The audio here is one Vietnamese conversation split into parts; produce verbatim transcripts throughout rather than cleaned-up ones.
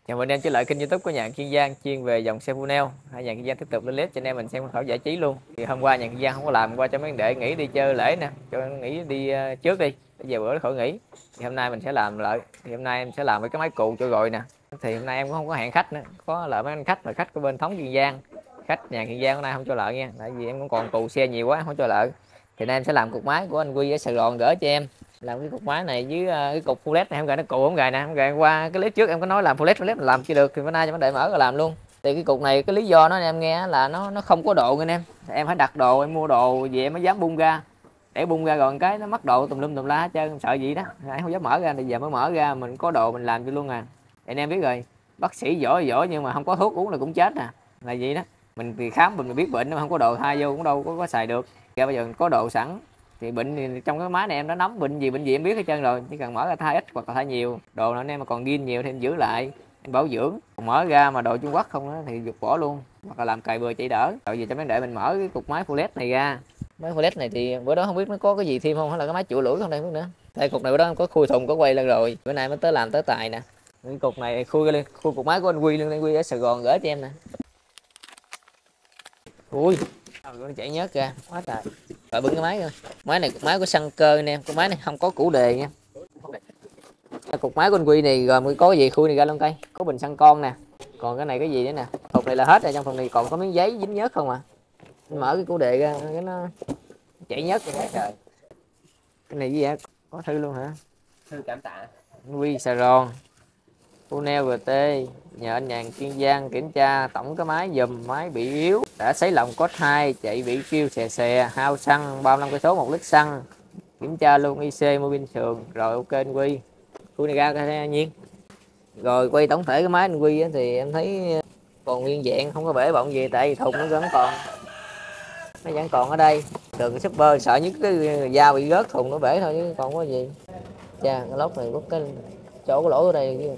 Chào mừng anh em trở lại kênh YouTube của Nhàn Kiên Giang chuyên về dòng xe Funel. Hai Nhàn Kiên Giang tiếp tục lên clip cho anh em mình xem khẩu giải trí luôn. Thì hôm qua Nhàn Kiên Giang không có làm, qua cho mấy đệ nghỉ đi chơi lễ nè, cho nghỉ đi uh, trước đi, bây giờ bữa nó khỏi nghỉ. Thì hôm nay mình sẽ làm lại. Thì hôm nay em sẽ làm với cái máy cù cho rồi nè. Thì hôm nay em cũng không có hẹn khách nữa, có lợi mấy anh khách là khách của bên Thống Kiên Giang, khách Nhàn Kiên Giang hôm nay không cho lợi nha, tại vì em cũng còn cù xe nhiều quá không cho lợi. Thì nay em sẽ làm cục máy của anh Quy ở Sài Gòn gửi cho em. Làm cái cục máy này với uh, cái cục full led này, em gài nó cụ không gài nè, em gài qua cái clip trước em có nói làm full led full led làm chưa được thì bữa nay cho vấn đề mở rồi làm luôn. Thì cái cục này cái lý do nó em nghe là nó nó không có độ anh em, em phải đặt đồ, em mua đồ về em mới dám bung ra, để bung ra rồi cái nó mất độ tùm lum tùm la hết trơn, em sợ gì đó em không dám mở ra. Thì giờ mới mở ra mình có đồ mình làm cho luôn à. Anh em biết rồi, bác sĩ giỏi giỏi nhưng mà không có thuốc uống là cũng chết nè, là gì đó. Mình thì khám mình biết bệnh mà không có đồ thay vô cũng đâu có, có xài được. Ra bây giờ có đồ sẵn thì bệnh thì trong cái máy này em đã nắm bệnh gì bệnh gì em biết hết trơn rồi, chỉ cần mở ra thay ít hoặc là thay nhiều đồ nào anh em mà còn ghi nhiều thì em giữ lại em bảo dưỡng. Còn mở ra mà đồ Trung Quốc không đó, thì giục bỏ luôn hoặc là làm cài bừa chạy đỡ. Rồi giờ cho mấy để mình mở cái cục máy full led này ra. Máy full led này thì bữa đó không biết nó có cái gì thêm không, hay là cái máy chịu lưỡi không đây không biết nữa. Đây cục này bữa đó có khui thùng có quay lên rồi, bữa nay mới tới làm tới tài nè. Cái cục này khui lên, khui cục máy của anh Quy luôn, anh Quy ở Sài Gòn gửi cho em nè. Ui nó chảy nhớt ra quá trời. Rồi bưng cái máy thôi, máy này cục máy của Xăng Cơ nè, cái máy này không có củ đề nha. Cục máy của anh Quy này gồm có cái gì khui này ra luôn cây, có bình xăng con nè, còn cái này cái gì nữa nè. Thùng này là hết rồi, trong thùng này còn có miếng giấy dính nhớt không à. Anh mở cái củ đề ra cái nó chảy nhớt vậy trời. Cái này gì vậy, có thư luôn hả? Thư cảm tạ. Anh Quy Sài Gòn Funel giê tê nhờ anh Nhàn Kiên Giang kiểm tra tổng cái máy dùm, máy bị yếu, đã sấy lồng cốt hai, chạy bị kêu xè xè, hao xăng ba mươi lăm cây số một lít xăng, kiểm tra luôn i xê mô bin sườn. Rồi ok anh Quy, Quy này ra cái nhiên. Rồi quay tổng thể cái máy anh Quy thì em thấy còn nguyên vẹn, không có bể bọng gì, tại vì thùng nó vẫn còn, nó vẫn còn ở đây. Đường super sợ nhất cái dao bị rớt thùng nó bể thôi chứ còn có gì. Cha cái lốc này có cái chỗ cái lỗ ở đây chứ.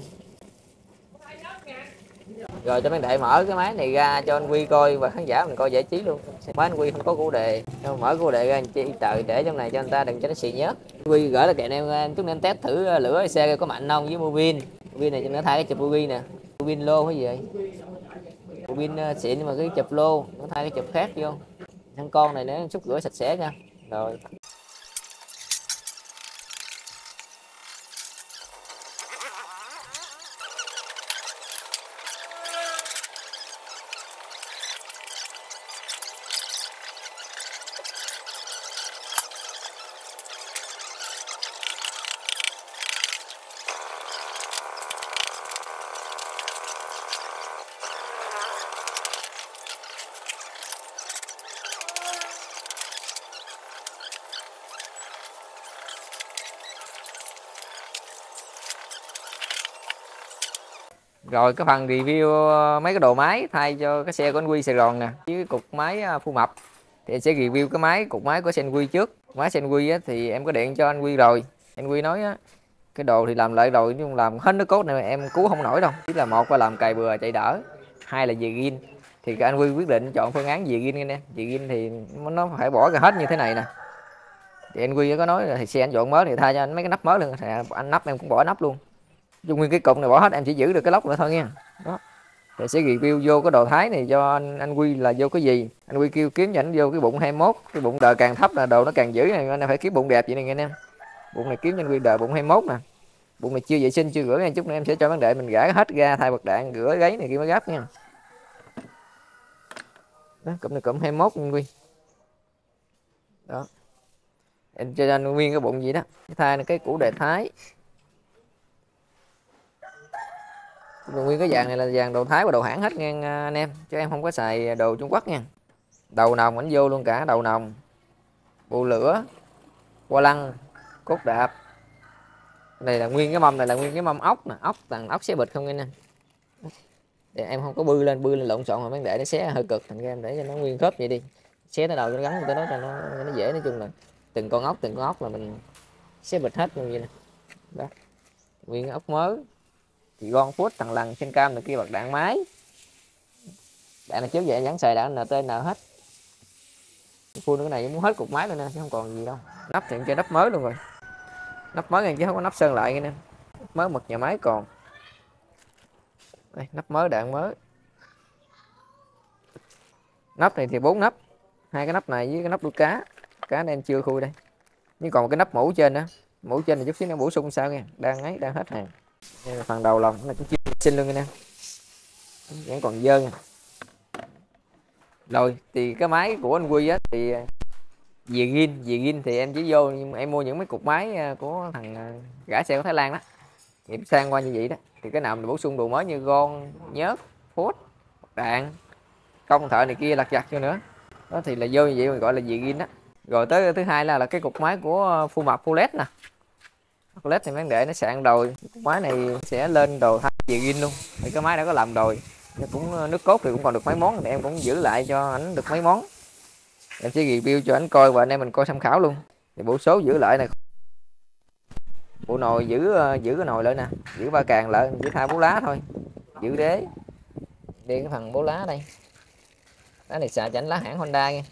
Rồi cho mấy đệ mở cái máy này ra cho anh Quy coi và khán giả mình coi giải trí luôn. Máy anh Quy không có củ đề, mở củ đề ra anh chi trời để trong này cho anh ta đừng cho nó xì nhớt. Quy gửi là kệ em, em chút em test thử lửa xe có mạnh không với mô pin. Pin này cho nó thay cái chụp pin nè, pin lô cái gì vậy, pin xịn nhưng mà cái chụp lô nó thay cái chụp khác vô. Thằng con này nữa xúc rửa sạch sẽ nha. Rồi Rồi cái phần review mấy cái đồ máy thay cho cái xe của anh Quy Sài Gòn nè, với cục máy Phu Mập thì em sẽ review cái máy cục máy của xe anh Quy trước. Máy xe anh Quy á, thì em có điện cho anh Quy rồi, anh Quy nói á, cái đồ thì làm lại rồi nhưng làm hết nước cốt này em cứu không nổi đâu. Chỉ là một là làm cài bừa chạy đỡ, hai là về zin. Thì anh Quy quyết định chọn phương án về zin anh em. Về zin thì nó phải bỏ ra hết như thế này nè. Thì anh Quy có nói là thì xe anh chọn mới thì thay cho anh mấy cái nắp mới luôn, thì anh nắp em cũng bỏ nắp luôn. Dùng nguyên cái cục này bỏ hết, em chỉ giữ được cái lốc nữa thôi nha. Đó. Thì sẽ review vô cái đồ thái này cho anh anh Quy là vô cái gì. Anh Quy kêu kiếm cho anh vô cái bụng hai mốt, cái bụng đời càng thấp là đồ nó càng dữ này, anh em phải kiếm bụng đẹp vậy này nghe anh em. Bụng này kiếm cho anh Quy đời bụng hai mốt nè. Bụng này chưa vệ sinh chưa rửa nha, chút nữa em sẽ cho vấn đề mình gãi hết ra thay bật đạn rửa gáy này kia mới gấp nha. Đó, cụm này cụm hai mốt anh Quy. Đó. Em cho anh nguyên cái bụng gì đó. Thay cái củ đề thái. Nguyên cái dàn này là dàn đồ Thái và đồ hãng hết nha anh em, chứ em không có xài đồ Trung Quốc nha. Đầu nòng ảnh vô luôn cả, đầu nòng, bù lửa, qua lăng, cốt đạp. Này là nguyên cái mâm này là nguyên cái mâm ốc nè, ốc bằng ốc xé bịch không anh em. Để em không có bư lên, bư lên lộn xộn mà mấy để nó xé hơi cực, thành ra em để cho nó nguyên khớp vậy đi. Xé tới đầu cho nó gắn tới đó cho nó nó dễ, nói chung là từng con ốc từng con ốc là mình xé bịch hết luôn vậy nè. Đó. Nguyên cái ốc mới. Thì gòn phút thằng lằn trên cam này kia bật đạn máy. Đạn này trước vậy nhắn xài đạn en tê en hết. Phun cái này muốn hết cục máy luôn nè chứ không còn gì đâu. Nắp thì chơi nắp mới luôn rồi. Nắp mới này chứ không có nắp sơn lại nha nè. Mới một nhà máy còn. Đây, nắp mới, đạn mới. Nắp này thì bốn nắp, hai cái nắp này với cái nắp đuôi cá, cá này em chưa khui đây. Nhưng còn một cái nắp mũ trên đó, mũ trên này chút xíu nó bổ sung sao nha, đang ấy đang hết hàng. Phần đầu lòng này cũng chưa xin luôn nha, vẫn còn dơ nha. Rồi thì cái máy của anh Quy á thì về gin, về gin thì em chỉ vô, nhưng mà em mua những mấy cục máy của thằng gã xe của Thái Lan đó, em sang qua như vậy đó. Thì cái nào mình bổ sung đồ mới như gon, nhớt, phốt, đạn, công thợ này kia lặt vặt cho nữa đó, thì là vô như vậy mình gọi là về gin đó. Rồi tới thứ hai là là cái cục máy của phu mập Full nè. Full thì bán để nó sạn rồi, cục máy này sẽ lên đồ thay về gin luôn. Thì cái máy đã có làm rồi, nó cũng nước cốt thì cũng còn được mấy món, thì em cũng giữ lại cho ảnh được mấy món. Em sẽ review cho anh coi và anh em mình coi tham khảo luôn. Thì bộ số giữ lại này, bộ nồi giữ giữ cái nồi lại nè, giữ ba càng lại, chỉ thay bố lá thôi. Giữ đế, đi cái phần bố lá đây, lá này xài chảnh lá hãng Honda nha,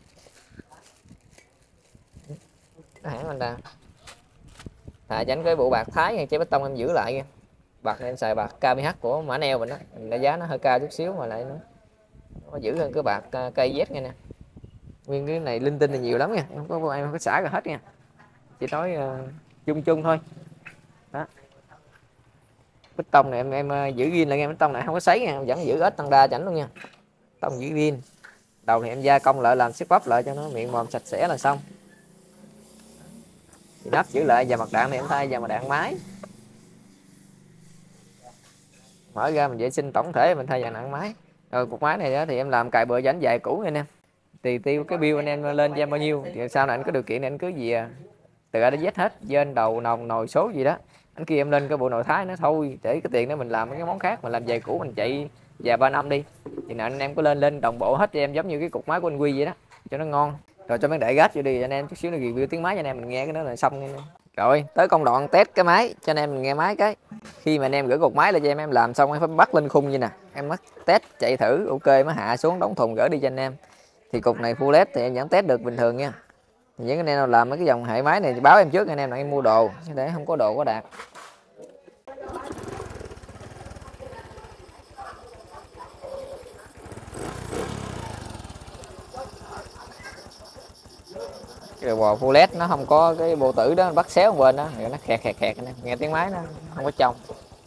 lá hãng Honda. Xài chảnh cái bộ bạc Thái nha, chế bê tông em giữ lại nha. Bạc em xài bạc ca pê hát của mã neo mình đó, mình giá nó hơi cao chút xíu mà lại nó, nó giữ hơn cái bạc cây Z nha nè. Nguyên cái này linh tinh là nhiều lắm nha, không có em không có xả ra hết nha, chỉ nói uh, chung chung thôi đó. Bích tông này em em giữ gin lại nghe, bích tông này không có sấy nha, em vẫn giữ ếch tăng đa chảnh luôn nha, tông giữ gin. Đầu thì em gia công lại, làm xếp bắp lại cho nó miệng mồm sạch sẽ là xong. Thì nắp giữ lại, và mặt đạn này em thay và mặt đạn máy, mở ra mình vệ sinh tổng thể mình thay và đạn máy. Rồi cục máy này đó thì em làm cài bựa rãnh dài cũ nha anh em. Tùy tiêu cái bill anh em lên cho em bao nhiêu thì sau này anh có điều kiện thì anh cứ gì từ A đến Z hết, trên đầu nòng nồi số gì đó anh kia em lên cái bộ nội thái nó thôi, để cái tiền đó mình làm mấy cái món khác, mình làm giày cũ mình chạy vài ba năm đi, thì nào anh em có lên lên đồng bộ hết cho em, giống như cái cục máy của anh Quy vậy đó cho nó ngon. Rồi cho mấy để gác vô đi anh em, chút xíu nó review tiếng máy cho anh em mình nghe, cái đó là xong. Rồi tới công đoạn test cái máy cho anh em mình nghe máy. Cái khi mà anh em gửi cục máy lên cho em em làm xong em phải bắt lên khung như nè, em bắt test chạy thử ok mới hạ xuống đóng thùng gửi đi cho anh em. Thì cục này full led thì em vẫn test được bình thường nha. Thì những anh em nào làm mấy cái dòng hệ máy này thì báo em trước anh em là em mua đồ, để không có đồ có đạt. Cái bò full led nó không có cái bộ tử đó, bắt xéo bên đó nó khẹt khẹt khẹt, nghe tiếng máy nó không có trong.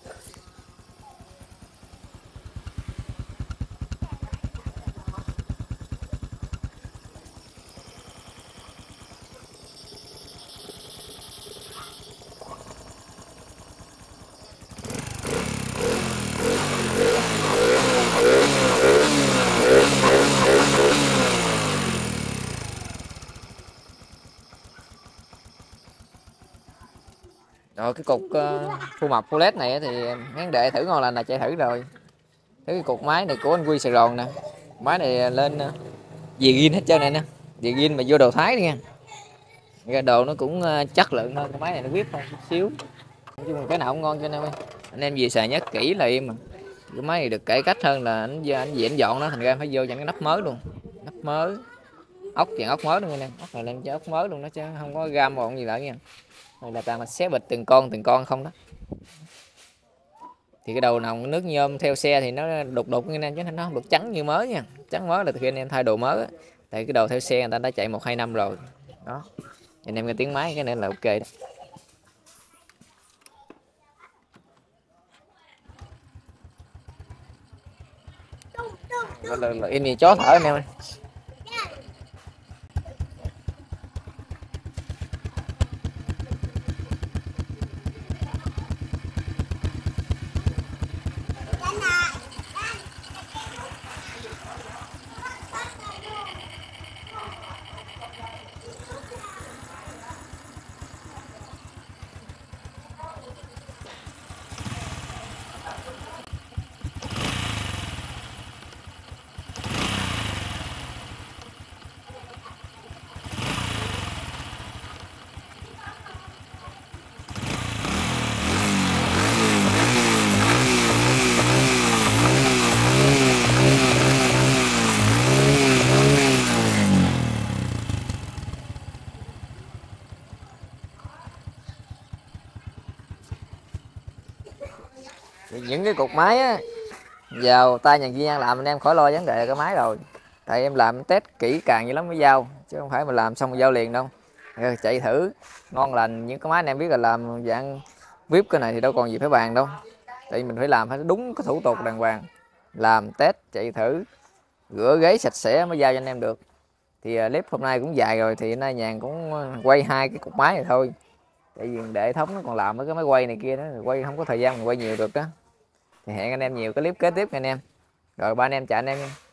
Rồi cái cục uh, phu mập full led này thì ngán đệ thử ngon lành là chạy thử rồi. Cái cục máy này của anh Quy Sài Gòn nè, máy này lên uh, về gin hết trơn này nè, về gin mà vô đồ Thái đi nha. Cái đồ nó cũng uh, chất lượng hơn, cái máy này nó biết hơn chút xíu. Nói chung là cái nào cũng ngon cho anh em ơi. Anh em về xài nhất kỹ là em mà. Cái máy này được cải cách hơn là anh anh về anh dọn nó, thành ra phải vô dặn cái nắp mới luôn. Nắp mới, ốc dạng ốc mới luôn anh em, ốc này lên cho ốc mới luôn đó chứ không có gam bọn gì lại nha. Này là toàn là xé bịch từng con từng con không đó. Thì cái đầu nòng nước nhôm theo xe thì nó đục đục như này chứ nó không được trắng như mới nha. Trắng mới là từ khi anh em thay đồ mới á. Tại cái đầu theo xe người ta đã chạy một hai năm rồi đó. Anh em nghe tiếng máy cái này là ok đó. Là, là, là in chó thở anh em ơi. Những cái cục máy á, Vào tay nhà chuyên gia làm anh em khỏi lo vấn đề cái máy rồi, tại em làm test kỹ càng như lắm mới giao, chứ không phải mà làm xong giao liền đâu. Rồi, chạy thử ngon lành, những cái máy anh em biết là làm dạng vê i pê cái này thì đâu còn gì phải bàn đâu, tại vì mình phải làm phải đúng cái thủ tục đàng hoàng, làm test chạy thử rửa ghế sạch sẽ mới giao cho anh em được. Thì clip hôm nay cũng dài rồi, thì nay Nhàn cũng quay hai cái cục máy này thôi, tại vì để hệ thống nó còn làm với cái máy quay này kia đó, quay không có thời gian mình quay nhiều được đó. Thì hẹn anh em nhiều cái clip kế tiếp nha anh em. Rồi ba anh em chào anh em nha.